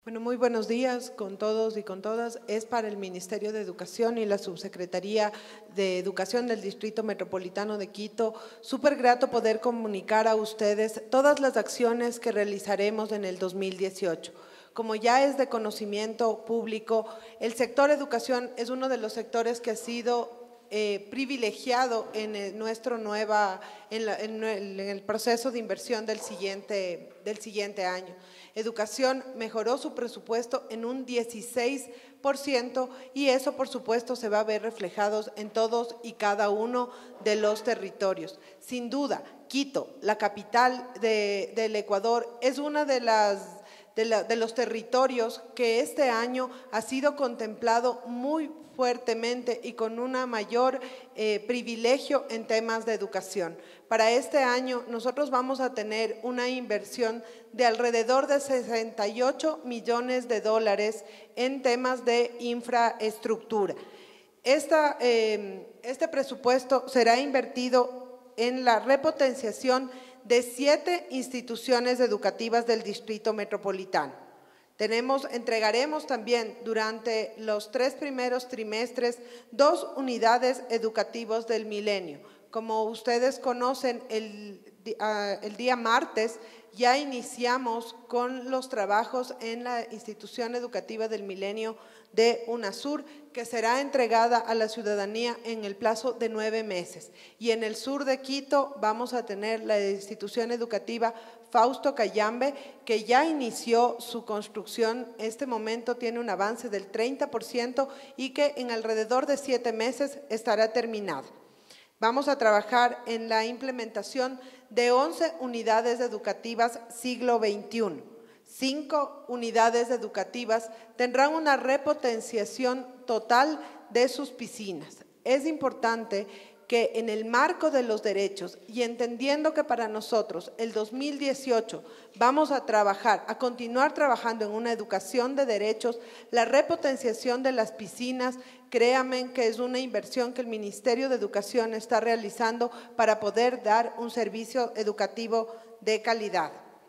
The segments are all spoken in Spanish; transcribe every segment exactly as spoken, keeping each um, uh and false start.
Bueno, muy buenos días con todos y con todas. Es para el Ministerio de Educación y la Subsecretaría de Educación del Distrito Metropolitano de Quito. Súper grato poder comunicar a ustedes todas las acciones que realizaremos en el dos mil dieciocho. Como ya es de conocimiento público, el sector educación es uno de los sectores que ha sido Eh, privilegiado en el, nuestro nueva, en, la, en, el, en el proceso de inversión del siguiente, del siguiente año. Educación mejoró su presupuesto en un dieciséis por ciento y eso por supuesto se va a ver reflejados en todos y cada uno de los territorios. Sin duda, Quito, la capital de, del Ecuador, es una de las De, la, de los territorios que este año ha sido contemplado muy fuertemente y con un mayor eh, privilegio en temas de educación. Para este año nosotros vamos a tener una inversión de alrededor de sesenta y ocho millones de dólares en temas de infraestructura. Esta, eh, este presupuesto será invertido en la repotenciación de siete instituciones educativas del Distrito Metropolitano. Tenemos, entregaremos también durante los tres primeros trimestres dos unidades educativas del milenio. Como ustedes conocen, el, uh, el día martes ya iniciamos con los trabajos en la institución educativa del milenio de UNASUR, que será entregada a la ciudadanía en el plazo de nueve meses. Y en el sur de Quito vamos a tener la institución educativa Fausto Cayambe, que ya inició su construcción. Este momento tiene un avance del treinta por ciento y que en alrededor de siete meses estará terminado. Vamos a trabajar en la implementación de once unidades educativas siglo veintiuno. Cinco unidades educativas tendrán una repotenciación total de sus piscinas. Es importante que en el marco de los derechos y entendiendo que para nosotros el dos mil dieciocho vamos a trabajar, a continuar trabajando en una educación de derechos, la repotenciación de las piscinas, créanme que es una inversión que el Ministerio de Educación está realizando para poder dar un servicio educativo de calidad.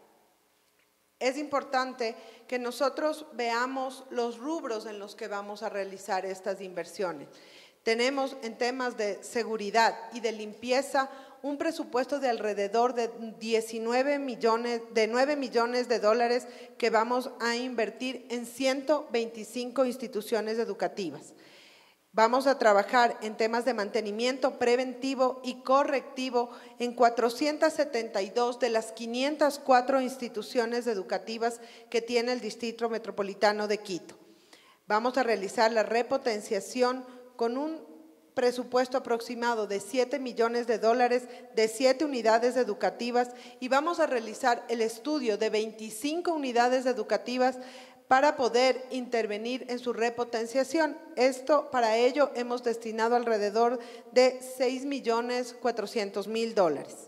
Es importante que nosotros veamos los rubros en los que vamos a realizar estas inversiones. Tenemos en temas de seguridad y de limpieza un presupuesto de alrededor de diecinueve millones, de nueve millones de dólares que vamos a invertir en ciento veinticinco instituciones educativas. Vamos a trabajar en temas de mantenimiento preventivo y correctivo en cuatrocientas setenta y dos de las quinientas cuatro instituciones educativas que tiene el Distrito Metropolitano de Quito. Vamos a realizar la repotenciación con un presupuesto aproximado de siete millones de dólares de siete unidades educativas y vamos a realizar el estudio de veinticinco unidades educativas para poder intervenir en su repotenciación. Esto, para ello, hemos destinado alrededor de seis millones cuatrocientos mil dólares.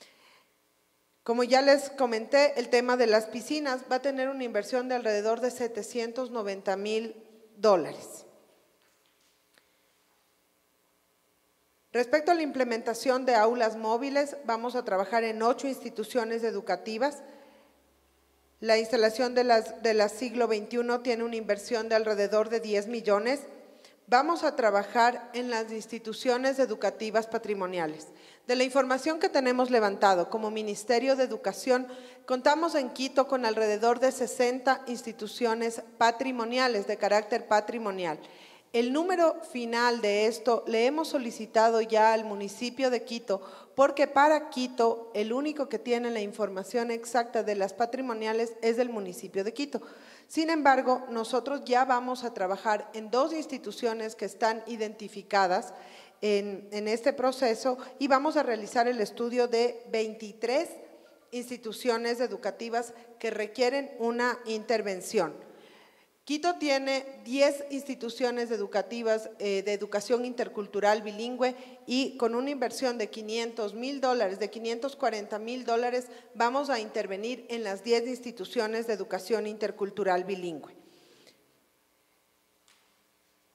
Como ya les comenté, el tema de las piscinas va a tener una inversión de alrededor de setecientos noventa mil dólares. Respecto a la implementación de aulas móviles, vamos a trabajar en ocho instituciones educativas. La instalación de las, de la siglo veintiuno tiene una inversión de alrededor de diez millones. Vamos a trabajar en las instituciones educativas patrimoniales. De la información que tenemos levantado como Ministerio de Educación, contamos en Quito con alrededor de sesenta instituciones patrimoniales de carácter patrimonial. El número final de esto le hemos solicitado ya al municipio de Quito, porque para Quito el único que tiene la información exacta de las patrimoniales es el municipio de Quito. Sin embargo, nosotros ya vamos a trabajar en dos instituciones que están identificadas en, en este proceso y vamos a realizar el estudio de veintitrés instituciones educativas que requieren una intervención. Quito tiene diez instituciones educativas eh, de educación intercultural bilingüe y con una inversión de quinientos mil dólares, de quinientos cuarenta mil dólares, vamos a intervenir en las diez instituciones de educación intercultural bilingüe.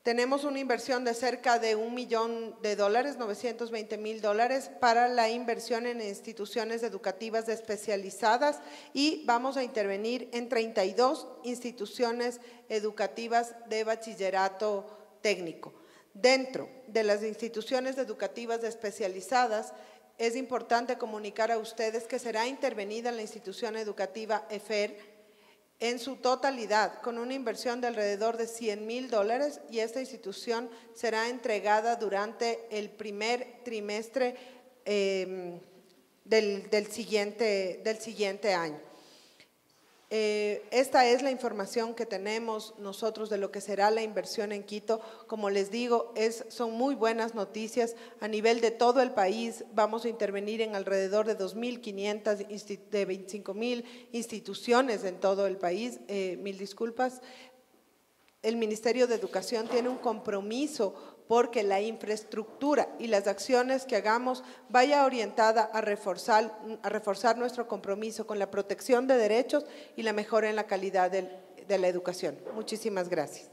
Tenemos una inversión de cerca de un millón de dólares, novecientos veinte mil dólares, para la inversión en instituciones educativas especializadas y vamos a intervenir en treinta y dos instituciones educativas de bachillerato técnico. Dentro de las instituciones educativas especializadas, es importante comunicar a ustedes que será intervenida la institución educativa E F E R en su totalidad, con una inversión de alrededor de cien mil dólares y esta institución será entregada durante el primer trimestre eh, del, del, siguiente, del siguiente año. Eh, esta es la información que tenemos nosotros de lo que será la inversión en Quito. Como les digo, es, son muy buenas noticias a nivel de todo el país. Vamos a intervenir en alrededor de dos mil quinientas, de veinticinco mil instituciones en todo el país. Eh, mil disculpas. El Ministerio de Educación tiene un compromiso porque la infraestructura y las acciones que hagamos vaya orientada a reforzar, a reforzar nuestro compromiso con la protección de derechos y la mejora en la calidad del, de la educación. Muchísimas gracias.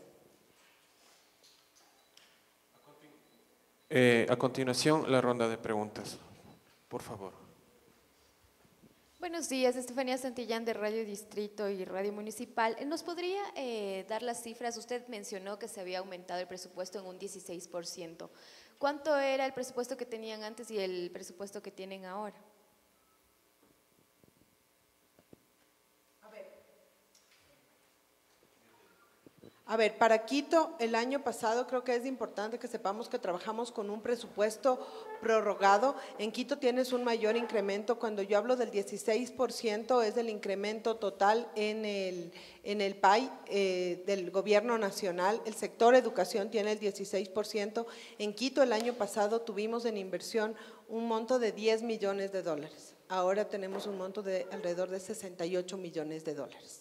Eh, a continuación, la ronda de preguntas. Por favor. Buenos días, Estefanía Santillán de Radio Distrito y Radio Municipal. ¿Nos podría eh, dar las cifras? Usted mencionó que se había aumentado el presupuesto en un dieciséis por ciento. ¿Cuánto era el presupuesto que tenían antes y el presupuesto que tienen ahora? A ver, para Quito el año pasado creo que es importante que sepamos que trabajamos con un presupuesto prorrogado. En Quito tienes un mayor incremento. Cuando yo hablo del dieciséis por ciento es el incremento total en el, en el P A I eh, del gobierno nacional. El sector educación tiene el dieciséis por ciento. En Quito el año pasado tuvimos en inversión un monto de diez millones de dólares. Ahora tenemos un monto de alrededor de sesenta y ocho millones de dólares.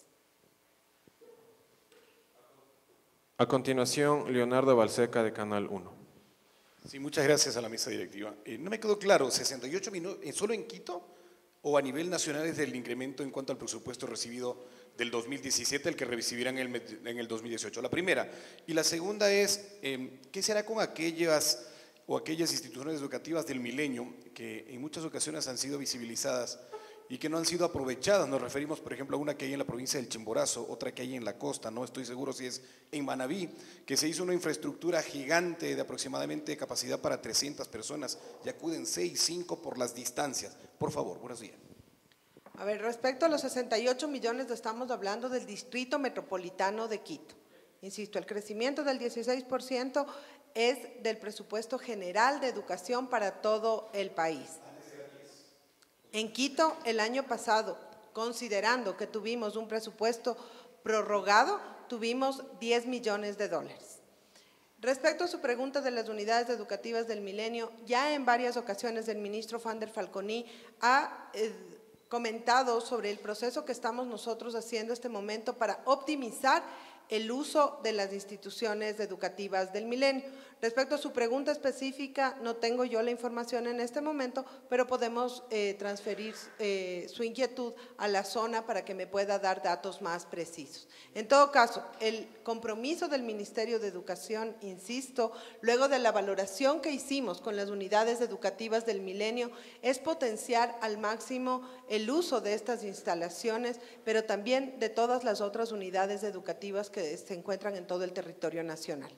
A continuación, Leonardo Balseca de Canal uno. Sí, muchas gracias a la mesa directiva. Eh, no me quedó claro, ¿sesenta y ocho minutos solo en Quito o a nivel nacional es el incremento en cuanto al presupuesto recibido del dos mil diecisiete, el que recibirán en el, en el dos mil dieciocho? La primera. Y la segunda es, eh, ¿qué será con aquellas o aquellas instituciones educativas del milenio que en muchas ocasiones han sido visibilizadas y que no han sido aprovechadas? Nos referimos, por ejemplo, a una que hay en la provincia del Chimborazo, otra que hay en la costa, no estoy seguro si es en Manabí, que se hizo una infraestructura gigante de aproximadamente capacidad para trescientas personas y acuden seis, cinco por las distancias. Por favor, buenos días. A ver, respecto a los sesenta y ocho millones, estamos hablando del Distrito Metropolitano de Quito. Insisto, el crecimiento del dieciséis por ciento es del presupuesto general de educación para todo el país. En Quito, el año pasado, considerando que tuvimos un presupuesto prorrogado, tuvimos diez millones de dólares. Respecto a su pregunta de las unidades educativas del milenio, ya en varias ocasiones el ministro Fander Falconi ha eh, comentado sobre el proceso que estamos nosotros haciendo en este momento para optimizar el uso de las instituciones educativas del milenio. Respecto a su pregunta específica, no tengo yo la información en este momento, pero podemos eh, transferir eh, su inquietud a la zona para que me pueda dar datos más precisos. En todo caso, el compromiso del Ministerio de Educación, insisto, luego de la valoración que hicimos con las unidades educativas del milenio, es potenciar al máximo el uso de estas instalaciones, pero también de todas las otras unidades educativas que se encuentran en todo el territorio nacional.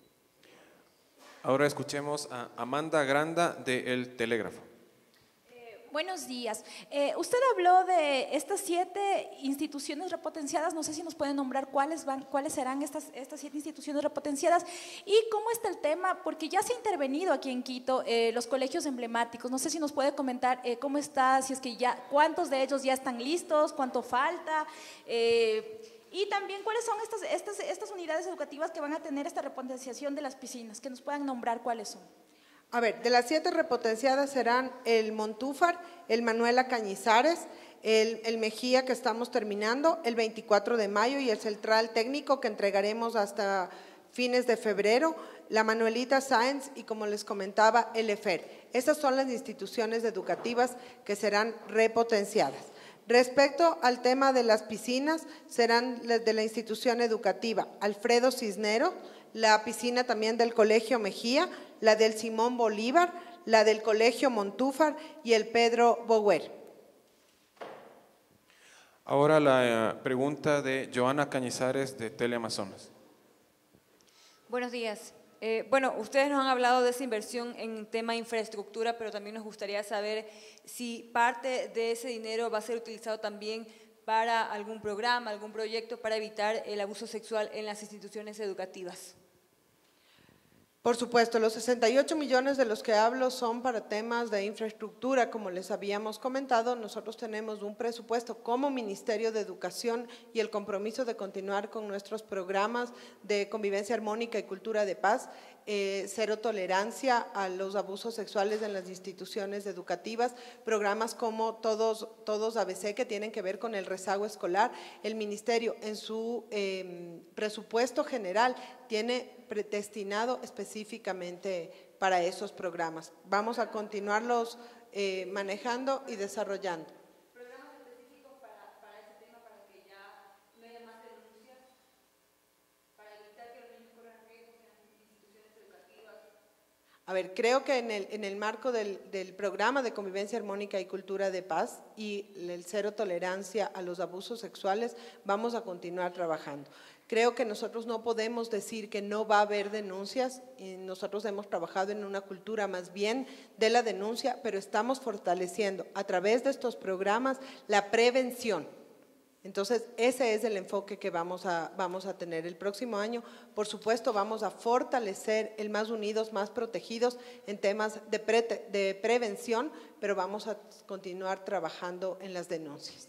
Ahora escuchemos a Amanda Granda de El Telégrafo. Eh, buenos días. Eh, usted habló de estas siete instituciones repotenciadas. No sé si nos pueden nombrar cuáles van, cuáles serán estas, estas siete instituciones repotenciadas y cómo está el tema, porque ya se ha intervenido aquí en Quito eh, los colegios emblemáticos. No sé si nos puede comentar eh, cómo está, si es que ya, cuántos de ellos ya están listos, cuánto falta. Eh, Y también, ¿cuáles son estas, estas, estas unidades educativas que van a tener esta repotenciación de las piscinas? Que nos puedan nombrar cuáles son. A ver, de las siete repotenciadas serán el Montúfar, el Manuela Cañizares, el, el Mejía que estamos terminando, el veinticuatro de mayo y el Central Técnico que entregaremos hasta fines de febrero, la Manuelita Sáenz y, como les comentaba, el E F E R. Estas son las instituciones educativas que serán repotenciadas. Respecto al tema de las piscinas, serán las de la institución educativa Alfredo Cisnero, la piscina también del Colegio Mejía, la del Simón Bolívar, la del Colegio Montúfar y el Pedro Boguer. Ahora la eh, pregunta de Joana Cañizares de Teleamazonas. Buenos días. Eh, bueno, ustedes nos han hablado de esa inversión en tema de infraestructura, pero también nos gustaría saber si parte de ese dinero va a ser utilizado también para algún programa, algún proyecto para evitar el abuso sexual en las instituciones educativas. Por supuesto, los sesenta y ocho millones de los que hablo son para temas de infraestructura, como les habíamos comentado. Nosotros tenemos un presupuesto como Ministerio de Educación y el compromiso de continuar con nuestros programas de convivencia armónica y cultura de paz, eh, cero tolerancia a los abusos sexuales en las instituciones educativas, programas como Todos, todos A B C que tienen que ver con el rezago escolar. El Ministerio en su eh, presupuesto general tiene destinado específicamente para esos programas. Vamos a continuarlos eh, manejando y desarrollando. ¿Programas específicos para, para ese tema, para que ya no haya más denuncias, para evitar que los niños corran riesgos en las instituciones educativas? A ver, creo que en el, en el marco del, del programa de convivencia armónica y cultura de paz y el cero tolerancia a los abusos sexuales, vamos a continuar trabajando. Creo que nosotros no podemos decir que no va a haber denuncias, y nosotros hemos trabajado en una cultura más bien de la denuncia, pero estamos fortaleciendo a través de estos programas la prevención. Entonces, ese es el enfoque que vamos a, vamos a tener el próximo año. Por supuesto, vamos a fortalecer el Más Unidos, Más Protegidos en temas de, pre, de prevención, pero vamos a continuar trabajando en las denuncias.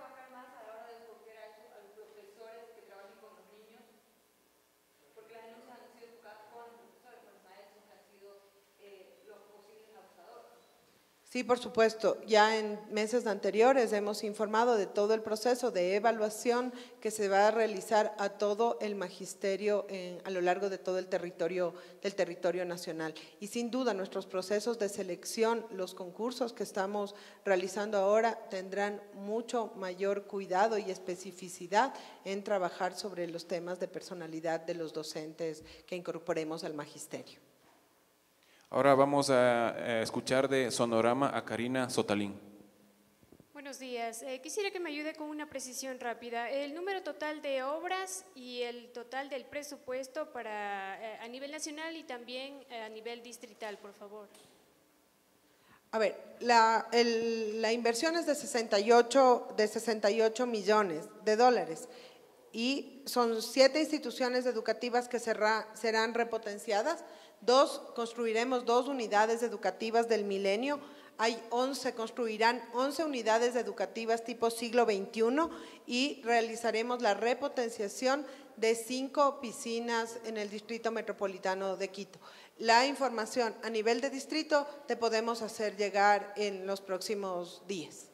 Sí, por supuesto. Ya en meses anteriores hemos informado de todo el proceso de evaluación que se va a realizar a todo el magisterio en, a lo largo de todo el territorio, del territorio nacional. Y sin duda nuestros procesos de selección, los concursos que estamos realizando ahora tendrán mucho mayor cuidado y especificidad en trabajar sobre los temas de personalidad de los docentes que incorporemos al magisterio. Ahora vamos a, a escuchar de Sonorama a Karina Sotalín. Buenos días. Eh, quisiera que me ayude con una precisión rápida. El número total de obras y el total del presupuesto para, eh, a nivel nacional y también eh, a nivel distrital, por favor. A ver, la, el, la inversión es de sesenta y ocho millones de dólares y son siete instituciones educativas que será, serán repotenciadas. Dos, construiremos dos unidades educativas del milenio, hay once, construirán once unidades educativas tipo siglo veintiuno y realizaremos la repotenciación de cinco piscinas en el Distrito Metropolitano de Quito. La información a nivel de distrito te podemos hacer llegar en los próximos días.